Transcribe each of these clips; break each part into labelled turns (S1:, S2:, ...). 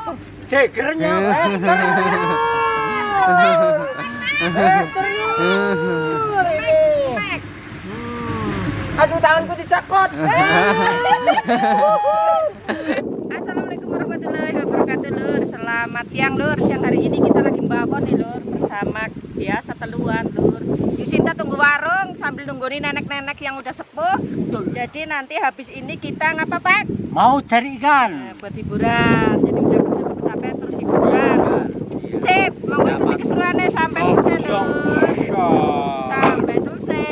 S1: Cegernya. Aduh, tanganku dicakot.
S2: Assalamualaikum warahmatullahi wabarakatuh, Lur. Selamat siang, Lur. Siang hari ini kita lagi bawa nih, Lur, bersama biasa teluan, Lur. Yusita tunggu warung sambil nungguin nenek-nenek yang udah sepuh. Jadi nanti habis ini kita ngapa, Pak?
S1: Mau cari ikan.
S2: Buat hiburan. Jadi udah capek terus hiburan. Sip, mau ikuti keseruannya sampai selesai, Lur. Sampai selesai.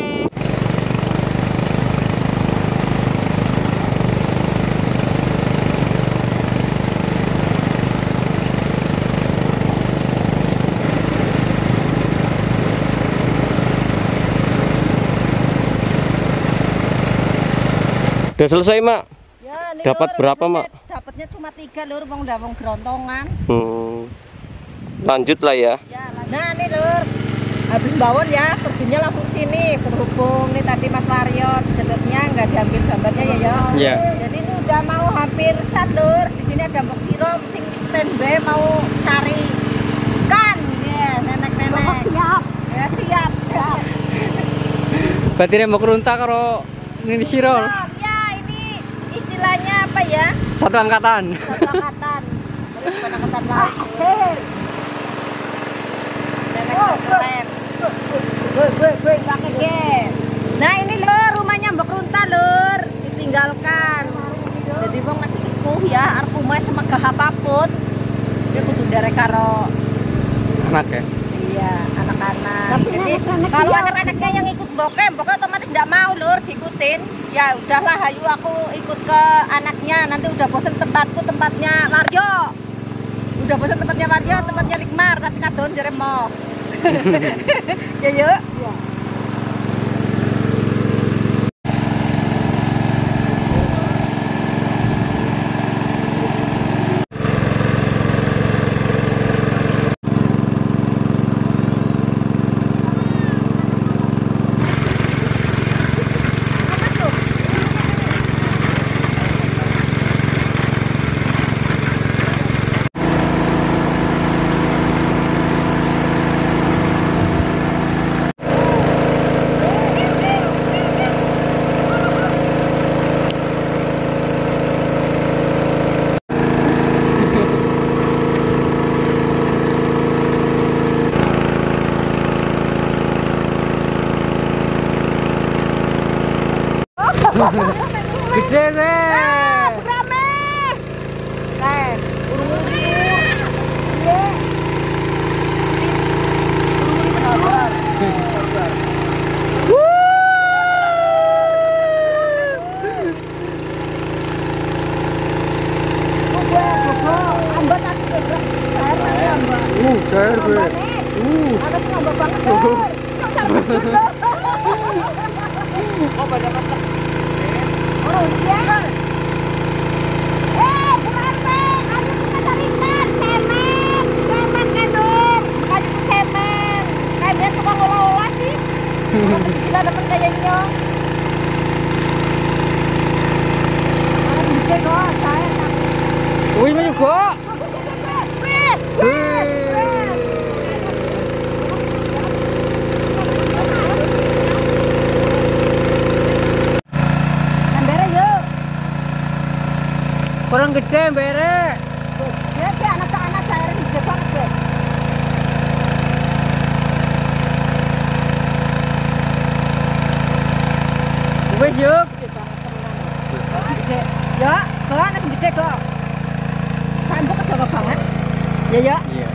S3: Udah selesai, Mak?
S2: Ya, nih,
S3: Dapat
S2: Lur,
S3: berapa, Mak?
S2: Dapatnya cuma 3, Lur, wong gerontongan.
S3: Lanjut lah ya.
S2: Ya, nah nih, Lur. Habis bawon ya, terjunnya langsung sini. Berhubung nih tadi Mas Waryo jedotnya nggak diambil gambarnya ya.
S3: Iya.
S2: Jadi ini udah mau hampir sat, Lur. Di sini ada Mbok Siro sing standby mau cari ikan. Ya, nenek-nenek. Siap. Ya, siap.
S3: Berarti dia mau kerunta karo ini sirol.
S2: Ya, ini istilahnya apa ya?
S3: Satu angkatan.
S2: Satu angkatan. Terus bukan angkatan lain. Nah ini, Lur, rumahnya Mbak Runta, Lur, ditinggalkan. Jadi wong masih sepuh ya, arep omahe semegah apapun dia kudu nderek karo
S3: Anak ya.
S2: iya, anak-anak. Jadi kalau anak-anaknya yang ikut mboknya otomatis tidak mau, Lur, diikutin. Ya udahlah, hayu aku ikut ke anaknya, nanti udah bosen tempatku, tempatnya Warjo. Udah bosan tempatnya Warjo, tempatnya Rikmar, kasih kadon jare mau. Ya yuk. Ya.
S3: Gede deh.
S2: Rame. Urung-urung. Iya.
S3: Cair gue.
S2: Ada ngambek banget, Lur.
S1: Oh, banyak banget.
S2: Oh iya. Bu RT, ayo kita cari ikan, cemen kan, Lur. Bukan itu cemen. Kayaknya tukang olah-olah sih. Kita dapat kayaknya. Ada gede kok, saya.
S3: Wih, maju kok. Kurang gede, bere.
S2: Ya, anak-anak saya gede banget deh.
S3: Wih, yuk.
S2: Gede. Ya, kok anak gede kok. Tembok jaga banget. Ya, ya.
S3: Iya.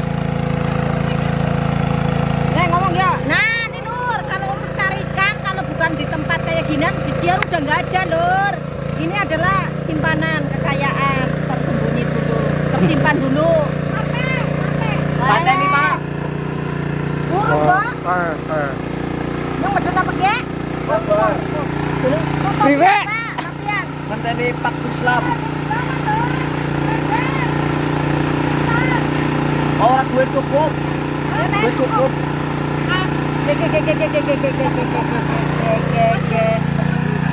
S2: Ngomong ya. Nah, nih, Lur, kalau untuk cari ikan, kalau bukan di tempat kayak gini, di Ciaru udah nggak ada, Lur. Ini adalah simpanan kekayaan, tersembunyi dulu, tersimpan dulu. Pantai nih, Pak. Burung, Pak. Yang medun apa ya?
S3: Priwe.
S1: Pantai nih Pak Islam. Orang gue cukup. Gue cukup.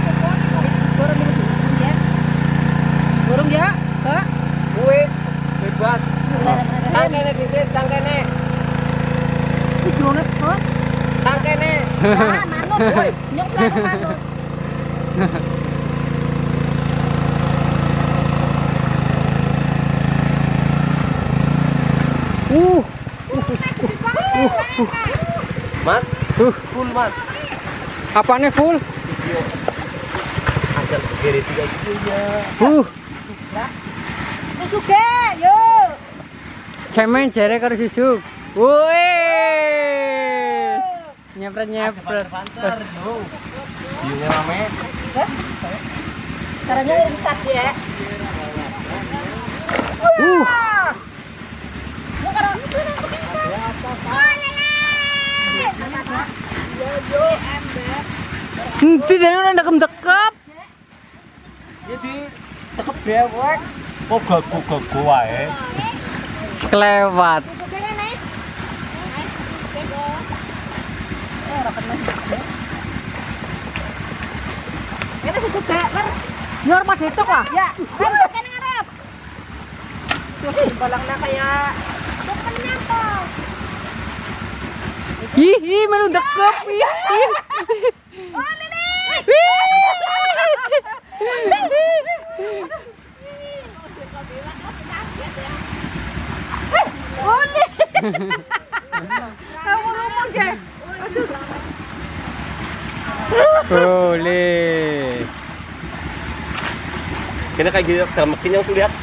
S2: Burung ya, Pak.
S1: Gue Kene disit sang kene.
S2: Ujungnya kok.
S1: Sang kene.
S2: Ah, manuk kowe. Nyemplak manuk.
S1: Mas, full Mas.
S3: Apanya full?
S1: Ada kiri 3 kilonya.
S2: Susu ge, yuk.
S3: Cemen jere karo susu. Wih. Nyepret.
S1: Pantar, yo. Biungnya rame.
S2: Caranya rusak ya.
S3: Tidak ada dekep-dekep.
S1: Jadi tekep dewek. Kok gagu-gagu wae.
S3: Kelewat.
S2: Ini susu gak, nyor mas itu lah. Ya, kene ngarep. Balangnya kayak kenyang kok.
S3: Ih, melu dekep. Ih.
S2: Oh, Lili. Oh, Lili. Kamu ngomong deh.
S3: Boleh.
S1: Kena kayak gitu sama kenyang tuh lihat.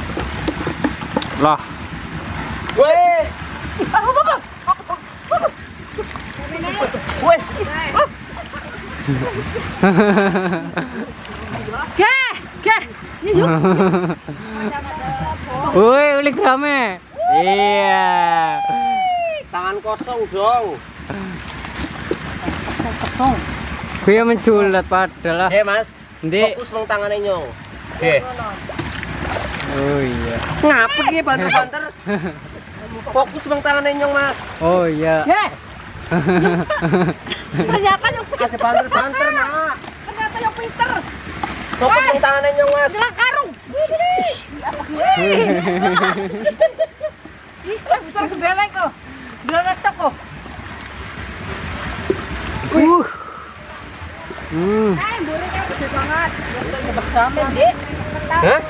S3: Lah.
S1: Weh. Weh.
S2: Gah. Ini yuk.
S3: Woi, ulik rame. Iya.
S1: Tangan kosong dong.
S3: Gue menculat padahal.
S1: Mas.
S3: Ndi.
S1: Fokus nang tangane nyong. Oke.
S3: Oh iya.
S1: Ngapa dia banter-banter? Fokus nang tangane nyong, Mas.
S3: Oh iya.
S2: Ternyata yang
S1: Ada banter-banter, Mak.
S2: ternyata yang pinter.
S1: Fokus nang tangane nyong, Mas.
S2: Jelang karung. Ih, besar gebeleng kok. Geletek kok. Burung kan gede banget. Bersama, Dik.
S1: Hah?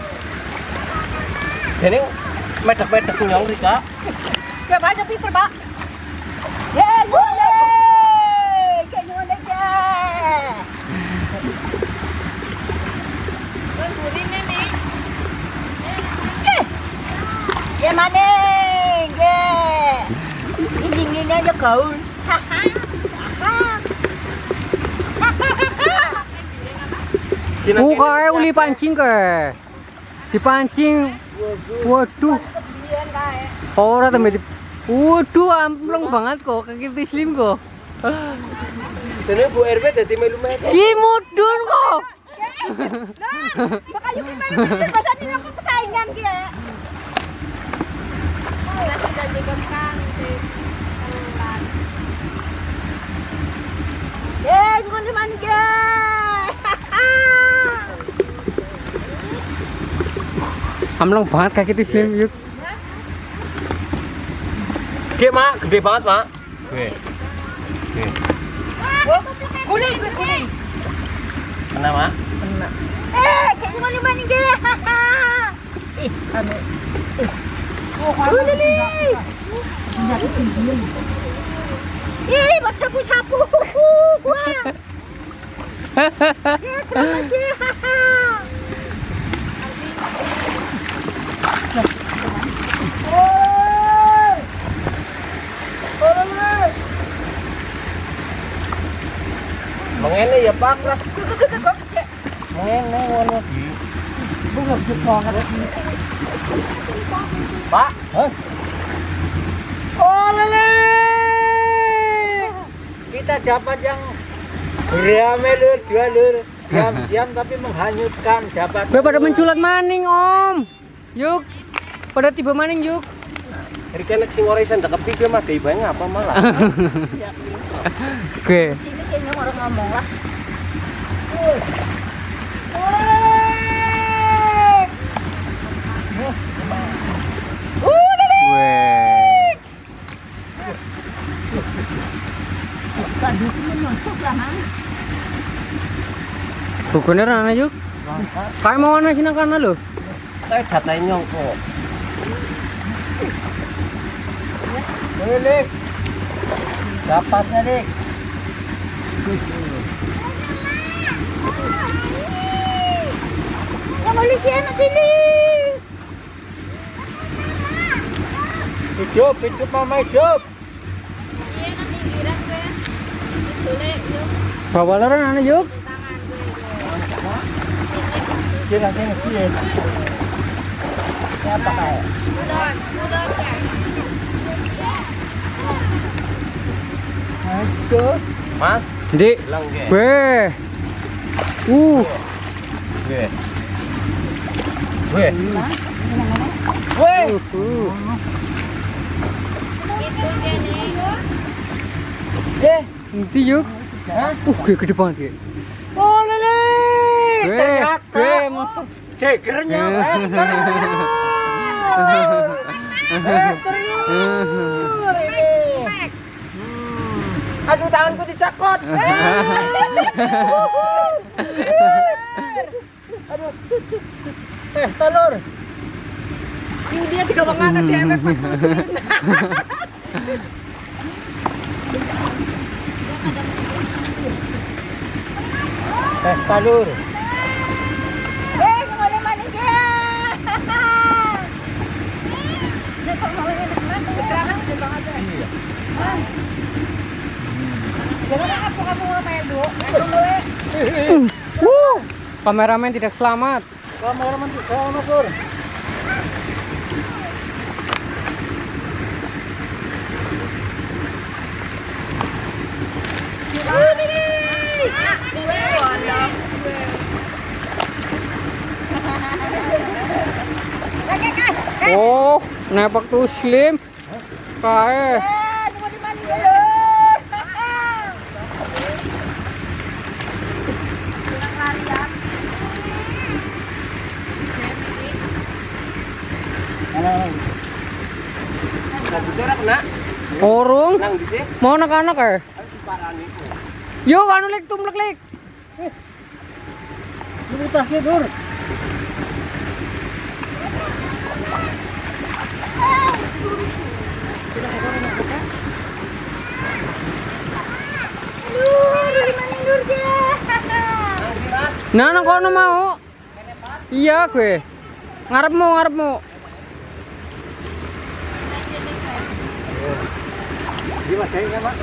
S1: Ini medek-medek nyong Rika.
S2: Gak banyak pinter, Pak. Boleh. Kayak gimana aja. Burungnya nih. Ya maning, ini aja gaul.
S3: Kayak uli pancing ke. Dipancing. Waduh. Ora tembe di. Waduh, ampleng banget kok kaki Tislim kok.
S1: Ini Bu RW dadi melu-melu.
S3: Ih, mudun kok.
S2: Bakal yuki main kecil bahasa ini aku persaingan dia. Masih janjikan kan si Wulan. Jangan cuma nih.
S3: Ampleng banget kaki Tislim yuk.
S1: Gede, Mak. Gede banget, Mak. Oke.
S2: Kuning.
S1: Kena, Mak?
S2: Kayak gimana maning dia. Lili. Buat sapu-sapu gua. Terus aja.
S1: Mengene ya, Pak. Mengene ngono di. Pak,
S2: Oh, Lili.
S1: kita dapat yang beramai lur, 2 lur. Diam-diam tapi menghanyutkan dapat.
S3: Gue pada menculat maning, Om. Yuk. Pada tiba maning yuk.
S1: Hari kena sing ora isan dekepi dia mah dhewe ngapa malah.
S3: Oke.
S2: Ini kayaknya orang ngomong lah. Lili.
S3: Weh. Bener ana yuk. Kayak mau ana sini kana lho.
S1: Saya datain nyongko. Lik. Dapatnya, Lik.
S2: Yang balik ya anak ini.
S1: Hidup mama hidup.
S2: Iya nak pinggiran gue. Boleh yuk.
S3: Bawa laran ana yuk.
S2: Tangan gue.
S1: Sini. Apa kayak?
S2: Udah kan.
S1: Ayo. Mas,
S3: Dik.
S1: bilang ge.
S3: Weh.
S1: Gue. Weh.
S2: Itu gini.
S3: Nanti yuk.
S1: Hah?
S3: Gede banget ya.
S1: Oh, Lele.
S3: Ternyata.
S1: Cegernya. Aduh, tanganku dicakot. Aduh. Telur.
S2: Ini dia tiga bangan dia efek
S1: Telur.
S2: kemana manis ya. Ini kok mau ini mas, berangkat di bang aja.
S1: Iya.
S2: Jangan aku mau main dulu. Mulai.
S3: Kameramen tidak selamat.
S1: Kameramen tuh sama, Pur.
S3: Oh, nepak tuh slim. Kae.
S2: Cuma di mana dulu.
S3: Orung.
S1: Nang di sini.
S3: Mau anak-anak ya?
S1: Parani.
S3: Yuk, anu lek tumlek lek.
S1: Lu tasnya, Dur.
S3: Nah, nang kono mau. Iya, gue. Ngarepmu.
S1: Gimana kayaknya, Pak?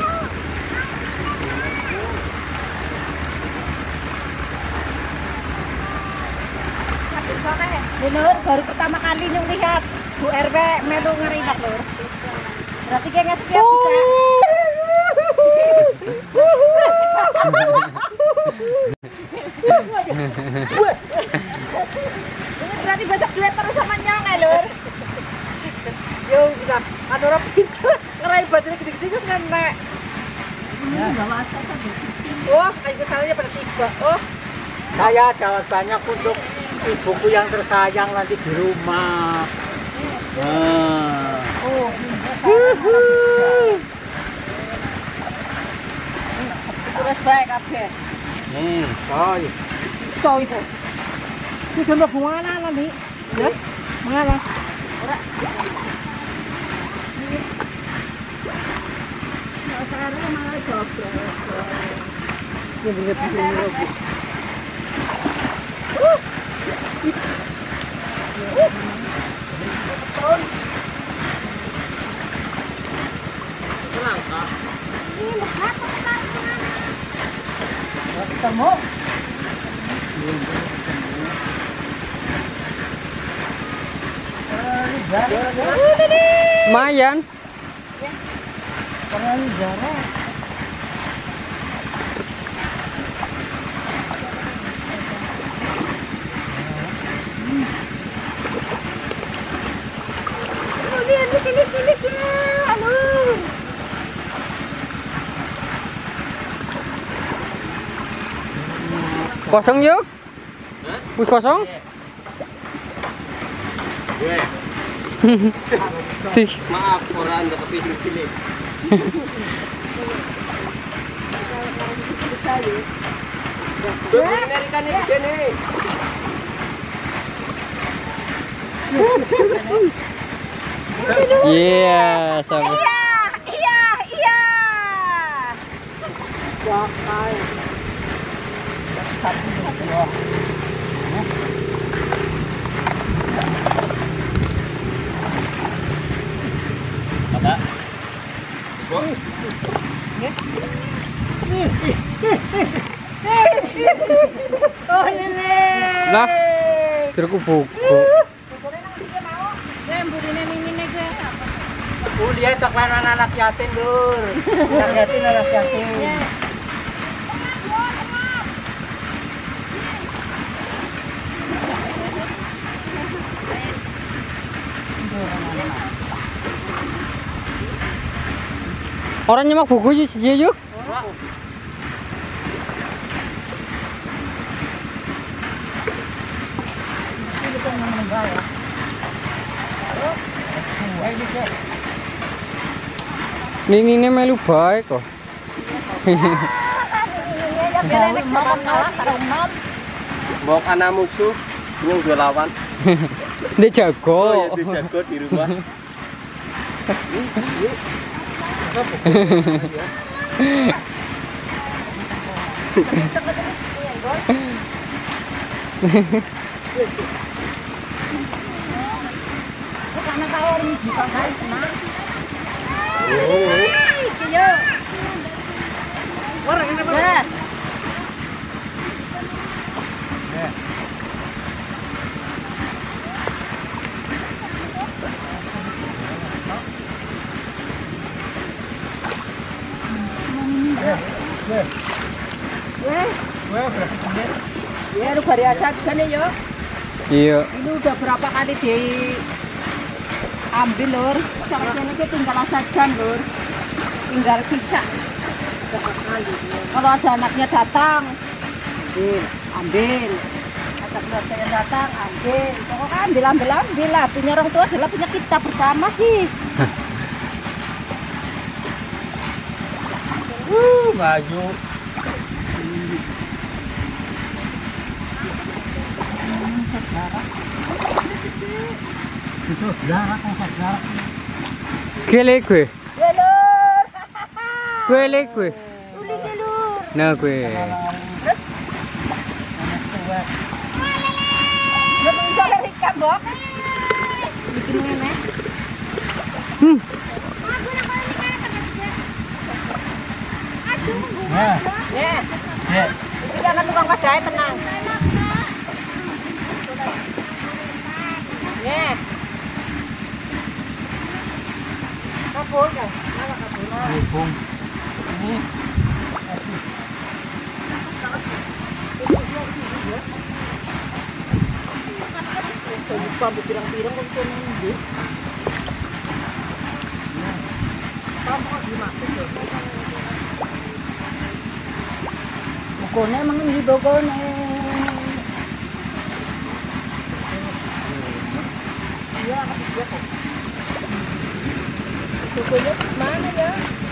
S2: Nur baru pertama kali nyung lihat Bu RW melu ngeribat lur. Berarti kayak ngasih ya bisa. Ini berarti besok duit terus sama nyong ya lur. Yo bisa ada orang pintu ngeribat ini gede-gede terus nenek. Oh, kayak misalnya pada tiga. Oh,
S1: Saya dapat banyak untuk ibuku yang tersayang nanti di rumah. Nah.
S2: oh. Terus baik kabeh.
S1: Coy.
S2: Coy itu.
S3: Ini jambak bunga nanti. Ya? Mana?
S2: Ora. Sekarang malah jobrok.
S3: Ini bener-bener.
S1: Ketemu.
S3: Lumayan.
S1: Terlalu jarang.
S2: Lihat cilik-cilik ya. Aduh.
S3: Kosong yuk? Wis kosong? Tih.
S1: Maaf, orang dapat cilik. Ikan ini gini.
S3: Iya, sampai.
S2: Iya.
S1: Wakai. Apa? Oh ini.
S3: Lah, jeruk buku.
S1: Oh dia tak main anak yatim lur. Anak yatim.
S3: Orang nyemak buku yuk. Ini melu baik kok.
S1: Mau anak musuh, yang dua lawan.
S3: Dia jago.
S1: Oh ya dia jago di rumah.
S2: Ya, lu bari aja kan ya.
S3: Iya.
S2: Ini udah berapa kali diambil lur. Sampai sini kita tinggal saja lur. Tinggal sisa. Kalau ada anaknya datang, ambil. Ada keluarganya datang, ambil. Pokoknya ambil lah. Punya orang tua adalah punya kita bersama sih.
S1: Maju.
S3: Kele kue.
S2: Ya lur.
S3: Kue kue.
S2: Uli lur.
S3: Nah kue.
S2: Terus lu bisa ikan bok. Bikin ngene. Ya. Iki jangan tukang padae tenang. Ya. Kapur kan? Mana kapur?
S1: Ini.
S2: Lupa pirang-pirang kok iso nunggu. Kamu kok dimaksud lho. Bokone emang ini bokone. Iya, dia kok. Bokone mana ya?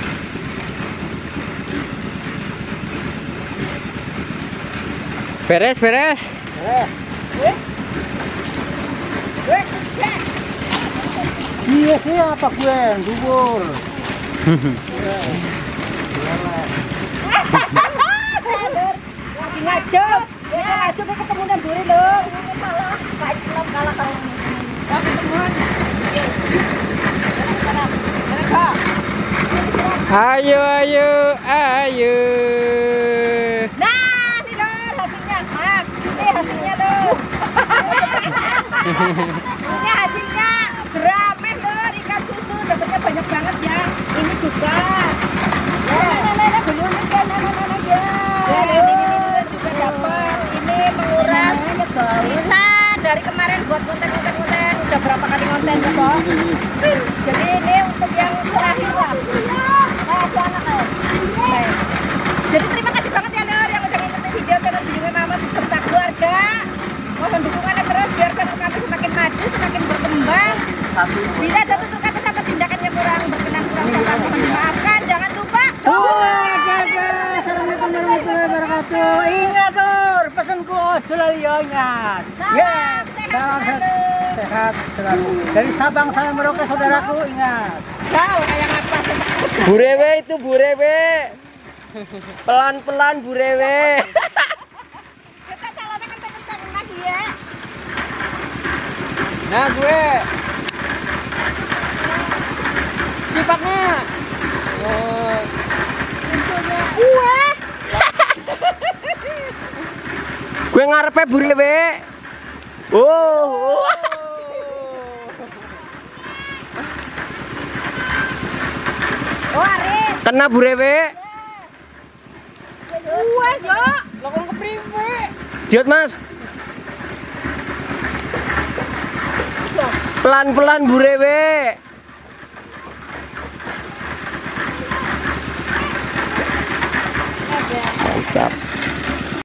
S3: Beres.
S1: Iya siapa gue yang dubur?
S2: Lagi ngajuk. Kita ngajuk ke ketemu dan duri loh. Ini malah baik belum kalah kalau ini. Kita ketemuan.
S3: Ayo.
S2: Nah, ini loh hasilnya. Ini hasilnya loh. Ini hasilnya geramen loh, ikan susu dapatnya banyak banget ya. Ini juga. Nenek belum kan nenek ya. Ini juga dapat. Ini menguras bisa dari kemarin buat konten udah berapa kali konten ya Bang. Jadi ini untuk yang terakhir lah. Ada anak ya. Jadi terima kasih banget ya Lor yang udah ngikutin video channel Biyunge Mama beserta keluarga. Mohon dukungannya terus biar channel kami semakin maju, semakin berkembang. Bila ada tutur kata sama tindakan yang kurang berkenan, kurang sabar, mohon dimaafkan. Jangan lupa.
S1: Assalamualaikum warahmatullahi wabarakatuh. Ingat ingat.
S2: Salam
S1: Yes,
S2: sehat
S1: salam
S2: selalu.
S1: sehat selalu. Dari Sabang sampai Merauke saudaraku ingat.
S2: Tahu kayak apa?
S4: Burewe itu burewe. Pelan-pelan burewe.
S2: Kita salonnya kenceng-kenceng lagi ya.
S3: Nah gue cipaknya
S4: Gue ngarepe burewe. Oh.
S2: Oh, Aris.
S4: Kena burewe.
S2: Wah, yo.
S3: lakukan ke priwe.
S4: Jod Mas. Pelan-pelan burewe. Mantap.